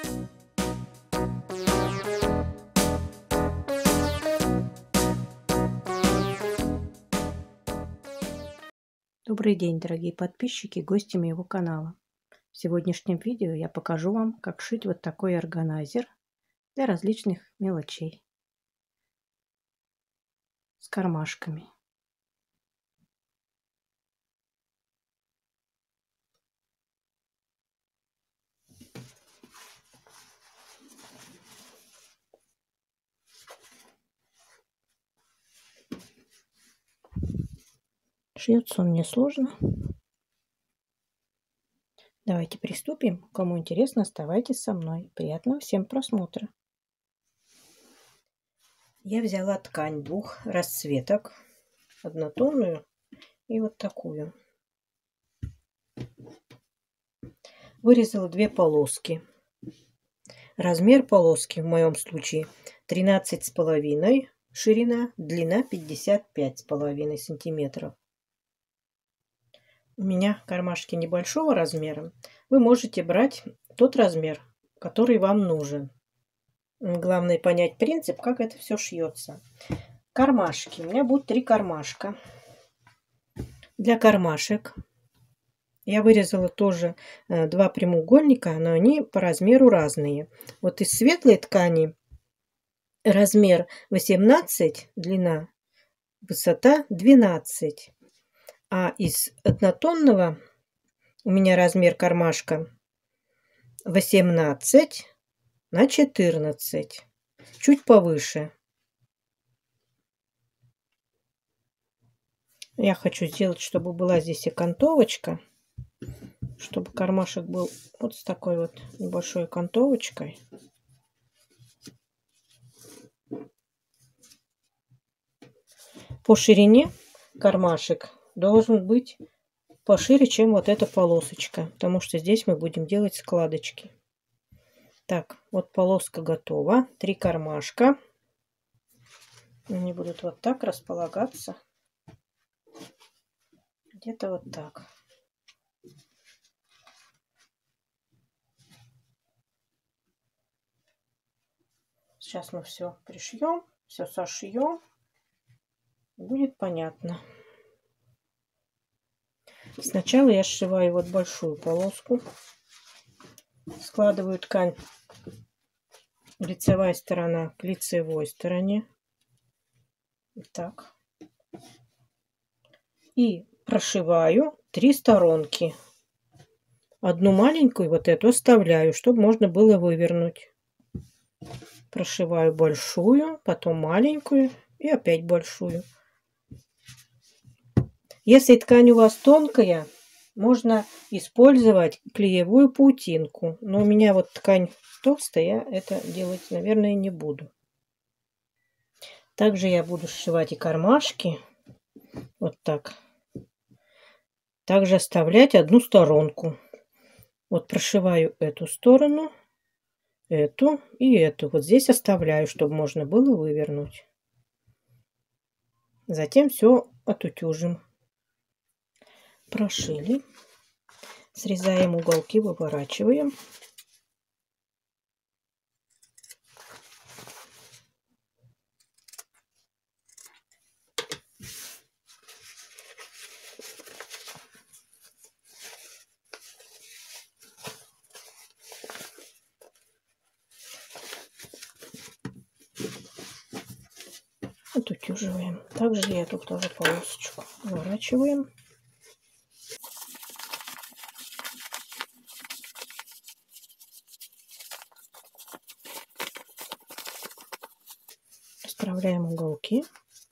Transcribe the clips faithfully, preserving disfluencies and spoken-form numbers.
Добрый день, дорогие подписчики и гости моего канала. В сегодняшнем видео я покажу вам, как шить вот такой органайзер для различных мелочей с кармашками. Шьется он несложно. Давайте приступим. Кому интересно, оставайтесь со мной. Приятного всем просмотра. Я взяла ткань двух расцветок, однотонную и вот такую. Вырезала две полоски. Размер полоски в моем случае тринадцать с половиной ширина, длина пятьдесят пять с половиной сантиметров. У меня кармашки небольшого размера. Вы можете брать тот размер, который вам нужен. Главное понять принцип, как это все шьется. Кармашки. У меня будут три кармашка. Для кармашек я вырезала тоже два прямоугольника, но они по размеру разные. Вот из светлой ткани размер восемнадцать, длина, высота двенадцать. А из однотонного у меня размер кармашка восемнадцать на четырнадцать. Чуть повыше. Я хочу сделать, чтобы была здесь окантовочка. Чтобы кармашек был вот с такой вот небольшой окантовочкой. По ширине кармашек должен быть пошире, чем вот эта полосочка, потому что здесь мы будем делать складочки. Так, вот полоска готова. Три кармашка. Они будут вот так располагаться. Где-то вот так. Сейчас мы все пришьем, все сошьем. Будет понятно. Сначала я сшиваю вот большую полоску. Складываю ткань лицевая сторона к лицевой стороне. Вот так. И прошиваю три сторонки. Одну маленькую, вот эту оставляю, чтобы можно было вывернуть. Прошиваю большую, потом маленькую и опять большую. Если ткань у вас тонкая, можно использовать клеевую паутинку. Но у меня вот ткань толстая, я это делать, наверное, не буду. Также я буду сшивать и кармашки. Вот так. Также оставлять одну сторонку. Вот прошиваю эту сторону, эту и эту. Вот здесь оставляю, чтобы можно было вывернуть. Затем все отутюжим. Прошили. Срезаем уголки, выворачиваем. Отутюживаем. Также и эту тоже полосочку выворачиваем. Вставляем уголки.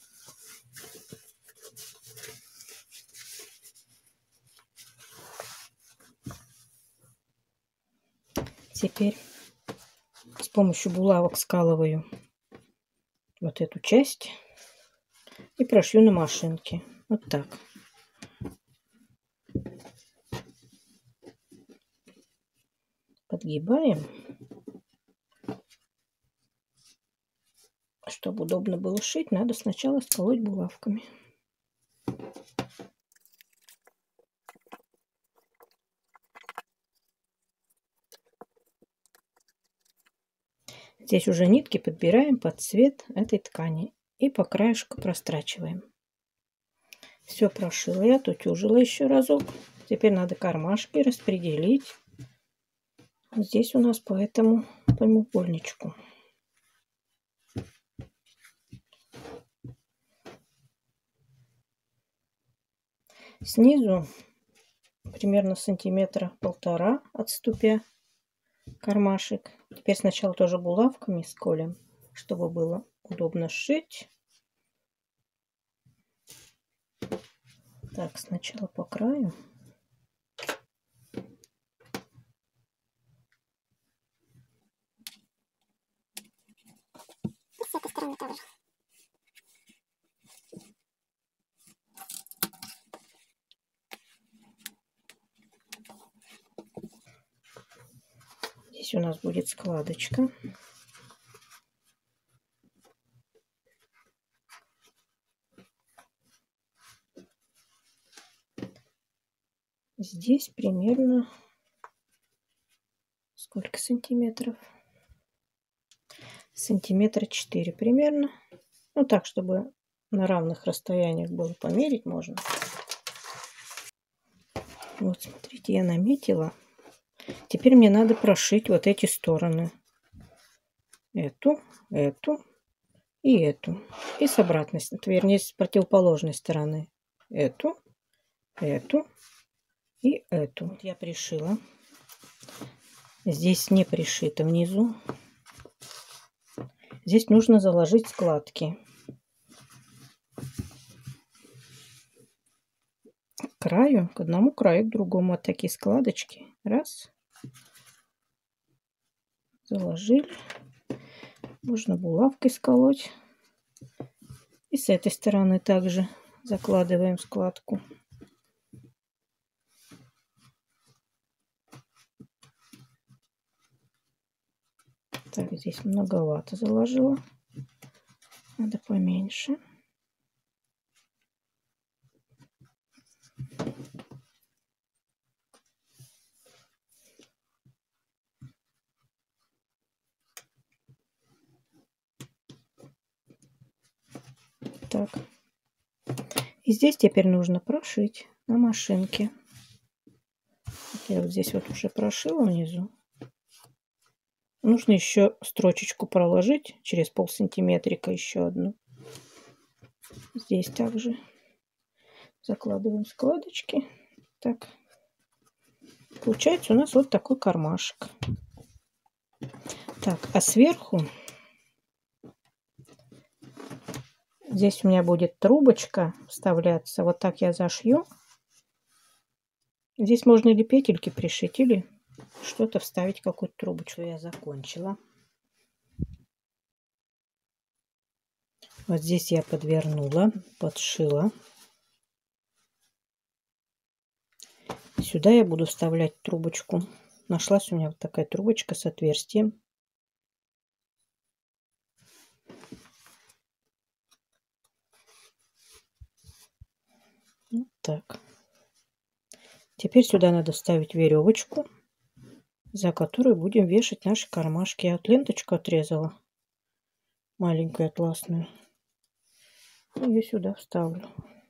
Теперь с помощью булавок скалываю вот эту часть и прошью на машинке. Вот так. Подгибаем, чтобы удобно было шить, надо сначала сколоть булавками. Здесь уже нитки подбираем под цвет этой ткани и по краешку прострачиваем. Все прошила я, отутюжила еще разок. Теперь надо кармашки распределить. Здесь у нас по этому прямоугольничку. Снизу примерно сантиметра полтора отступя кармашек. Теперь сначала тоже булавками сколем, чтобы было удобно сшить. Так, сначала по краю. С этой стороны тоже. Здесь у нас будет складочка. Здесь примерно сколько сантиметров? Сантиметра четыре примерно. Ну так, чтобы на равных расстояниях было померить можно. Вот смотрите, я наметила. Теперь мне надо прошить вот эти стороны. Эту, эту и эту. И с обратной, вернее, с противоположной стороны. Эту, эту и эту. Вот я пришила. Здесь не пришито внизу. Здесь нужно заложить складки. К краю, к одному краю, к другому. Вот такие складочки. Раз. Заложили. Можно булавкой сколоть. И с этой стороны также закладываем складку. Так, здесь многовато заложила. Надо поменьше. Так. И здесь теперь нужно прошить на машинке. Я вот здесь вот уже прошила внизу. Нужно еще строчечку проложить через пол сантиметрика, еще одну. Здесь также закладываем складочки. Так. Получается у нас вот такой кармашек. Так, а сверху здесь у меня будет трубочка вставляться. Вот так я зашью. Здесь можно или петельки пришить, или что-то вставить, какую-то трубочку. Я закончила. Вот здесь я подвернула, подшила. Сюда я буду вставлять трубочку. Нашлась у меня вот такая трубочка с отверстием. Вот так. Теперь сюда надо вставить веревочку, за которую будем вешать наши кармашки. Я вот ленточку отрезала, маленькую атласную. Ее сюда вставлю.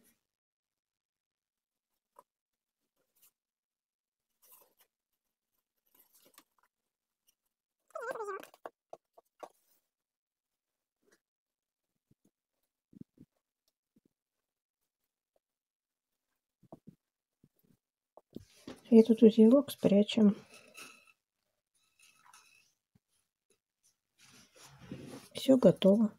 И этот узелок спрячем. Все готово.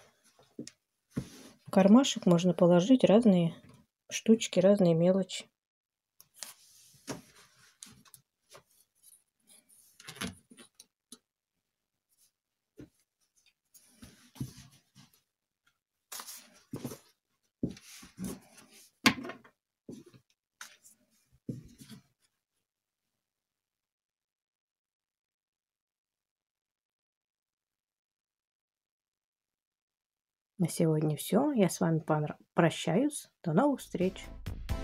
В кармашек можно положить разные штучки, разные мелочи. На сегодня все. Я с вами прощаюсь. До новых встреч.